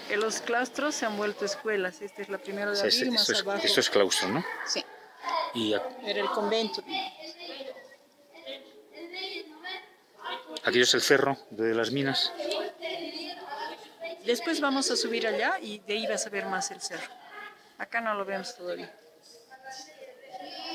Los claustros se han vuelto escuelas. Esta es la primera de abril, más abajo. Esto es claustro, ¿no? Sí, Y era el convento. aquí es el cerro de las minas. Después vamos a subir allá y de ahí vas a ver más el cerro. Acá no lo vemos todavía.